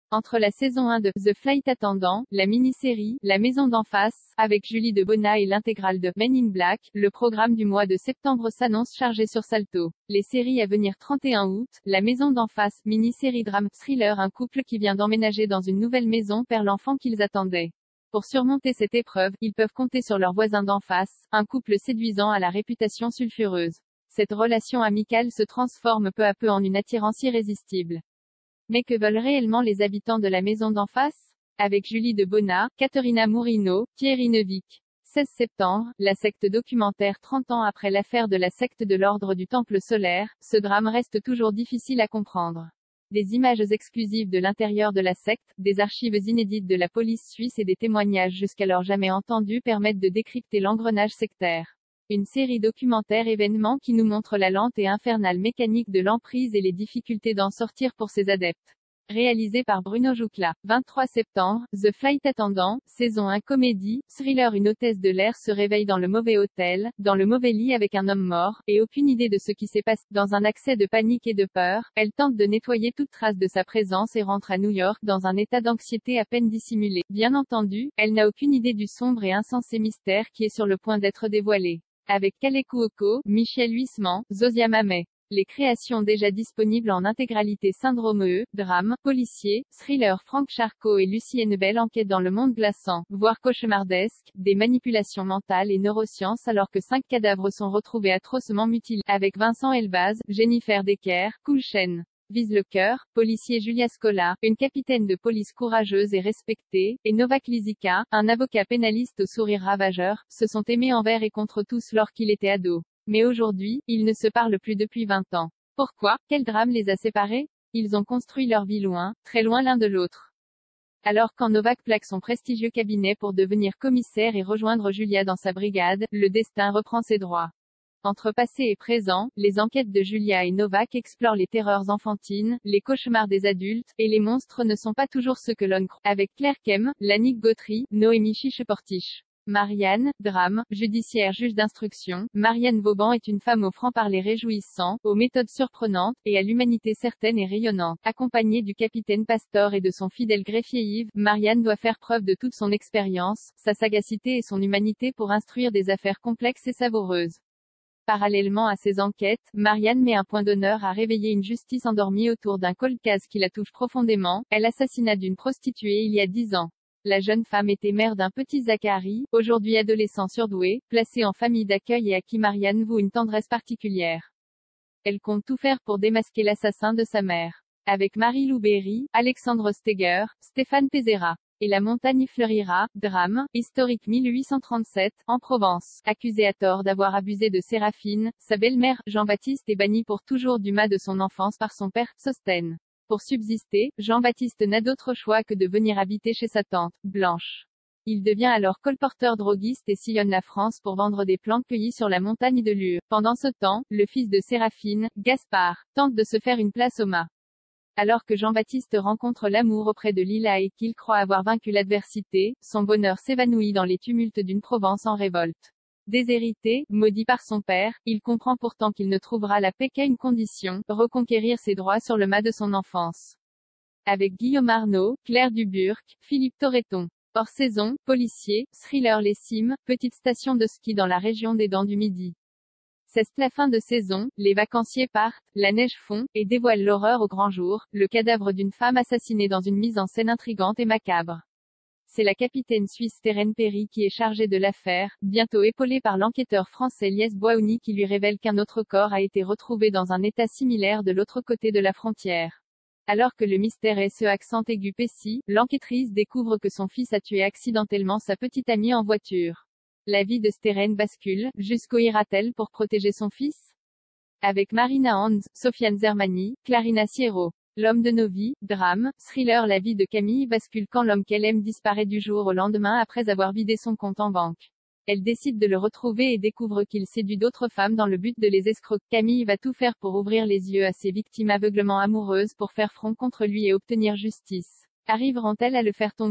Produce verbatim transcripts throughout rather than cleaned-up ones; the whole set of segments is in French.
Entre la saison un de The Flight Attendant, la mini-série La Maison d'en face, avec Julie Debona et l'intégrale de Men in Black, le programme du mois de septembre s'annonce chargé sur Salto. Les séries à venir trente et un août, La Maison d'en face, mini-série drame thriller, un couple qui vient d'emménager dans une nouvelle maison perd l'enfant qu'ils attendaient. Pour surmonter cette épreuve, ils peuvent compter sur leurs voisins d'en face, un couple séduisant à la réputation sulfureuse. Cette relation amicale se transforme peu à peu en une attirance irrésistible. Mais que veulent réellement les habitants de la maison d'en face? Avec Julie Debona, Caterina Mourino, Thierry Neuvik. seize septembre, la secte documentaire trente ans après l'affaire de la secte de l'ordre du Temple solaire, ce drame reste toujours difficile à comprendre. Des images exclusives de l'intérieur de la secte, des archives inédites de la police suisse et des témoignages jusqu'alors jamais entendus permettent de décrypter l'engrenage sectaire. Une série documentaire événement qui nous montre la lente et infernale mécanique de l'emprise et les difficultés d'en sortir pour ses adeptes. Réalisé par Bruno Joucla. vingt-trois septembre, The Flight Attendant, saison un comédie, thriller. Une hôtesse de l'air se réveille dans le mauvais hôtel, dans le mauvais lit avec un homme mort, et aucune idée de ce qui s'est passé. Dans un accès de panique et de peur, elle tente de nettoyer toute trace de sa présence et rentre à New York dans un état d'anxiété à peine dissimulé. Bien entendu, elle n'a aucune idée du sombre et insensé mystère qui est sur le point d'être dévoilé. Avec Kaley Cuoco, Michel Huisman, Zosia Mamet. Les créations déjà disponibles en intégralité. Syndrome E, drame, policier, thriller. Franck Charcot et Lucie Hennebel enquêtent dans le monde glaçant, voire cauchemardesque, des manipulations mentales et neurosciences alors que cinq cadavres sont retrouvés atrocement mutilés. Avec Vincent Elbaz, Jennifer Decker, Cool Chain. Vise le cœur, policier Julia Scola, une capitaine de police courageuse et respectée, et Novak Lisicka, un avocat pénaliste au sourire ravageur, se sont aimés envers et contre tous lorsqu'il était ado. Mais aujourd'hui, ils ne se parlent plus depuis vingt ans. Pourquoi? Quel drame les a séparés? Ils ont construit leur vie loin, très loin l'un de l'autre. Alors quand Novak plaque son prestigieux cabinet pour devenir commissaire et rejoindre Julia dans sa brigade, le destin reprend ses droits. Entre passé et présent, les enquêtes de Julia et Novak explorent les terreurs enfantines, les cauchemars des adultes, et les monstres ne sont pas toujours ceux que l'on croit. Avec Claire Kem, Lannick Gautry, Noémie Chicheportiche. Marianne, drame, judiciaire juge d'instruction. Marianne Vauban est une femme au franc-parler réjouissant, aux méthodes surprenantes, et à l'humanité certaine et rayonnante. Accompagnée du capitaine Pastor et de son fidèle greffier Yves, Marianne doit faire preuve de toute son expérience, sa sagacité et son humanité pour instruire des affaires complexes et savoureuses. Parallèlement à ces enquêtes, Marianne met un point d'honneur à réveiller une justice endormie autour d'un cold case qui la touche profondément, elle l'assassinat d'une prostituée il y a dix ans. La jeune femme était mère d'un petit Zachary, aujourd'hui adolescent surdoué, placé en famille d'accueil et à qui Marianne voue une tendresse particulière. Elle compte tout faire pour démasquer l'assassin de sa mère. Avec Marie-Lou Berry, Alexandre Steger, Stéphane Pézera. Et la montagne fleurira, drame, historique mille huit cent trente-sept, en Provence. Accusé à tort d'avoir abusé de Séraphine, sa belle-mère, Jean-Baptiste est banni pour toujours du mas de son enfance par son père, Sostène. Pour subsister, Jean-Baptiste n'a d'autre choix que de venir habiter chez sa tante, Blanche. Il devient alors colporteur droguiste et sillonne la France pour vendre des plantes cueillies sur la montagne de Lure. Pendant ce temps, le fils de Séraphine, Gaspard, tente de se faire une place au mas. Alors que Jean-Baptiste rencontre l'amour auprès de Lila et qu'il croit avoir vaincu l'adversité, son bonheur s'évanouit dans les tumultes d'une Provence en révolte. Déshérité, maudit par son père, il comprend pourtant qu'il ne trouvera la paix qu'à une condition, reconquérir ses droits sur le mas de son enfance. Avec Guillaume Arnaud, Claire Duburc, Philippe Torreton. Hors saison, policier, thriller. Les Cimes, petite station de ski dans la région des Dents du Midi. C'est la fin de saison, les vacanciers partent, la neige fond, et dévoile l'horreur au grand jour, le cadavre d'une femme assassinée dans une mise en scène intrigante et macabre. C'est la capitaine suisse Terren Perry qui est chargée de l'affaire, bientôt épaulée par l'enquêteur français Lies Boaouni qui lui révèle qu'un autre corps a été retrouvé dans un état similaire de l'autre côté de la frontière. Alors que le mystère est ce accent aigu Pessi, l'enquêtrice découvre que son fils a tué accidentellement sa petite amie en voiture. La vie de Steren bascule, jusqu'où ira-t-elle pour protéger son fils? Avec Marina Hans, Sofiane Zermani, Clarina Sierro. L'homme de nos vies, drame, thriller. La vie de Camille bascule quand l'homme qu'elle aime disparaît du jour au lendemain après avoir vidé son compte en banque. Elle décide de le retrouver et découvre qu'il séduit d'autres femmes dans le but de les escroquer. Camille va tout faire pour ouvrir les yeux à ses victimes aveuglement amoureuses pour faire front contre lui et obtenir justice. Arriveront-elles à le faire tomber?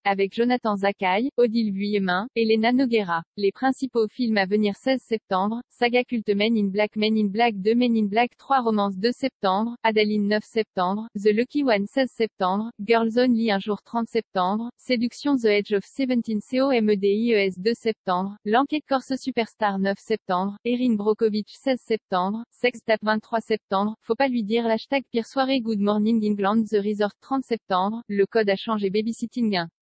avec Jonathan Zakaï, Odile Vuillemin, Elena Nogueira. Les principaux films à venir seize septembre, saga culte Men in Black Men in Black deux Men in Black trois Romance deux septembre, Adaline neuf septembre, The Lucky One seize septembre, Girls Only un jour trente septembre, Séduction The Edge of seventeen COMEDIES deux septembre, L'Enquête Corse Superstar neuf septembre, Erin Brockovich seize septembre, Sex Tape vingt-trois septembre, Faut pas lui dire l'hashtag Pire soirée Good Morning England The Resort trente septembre, Le code a changé Babysitting un.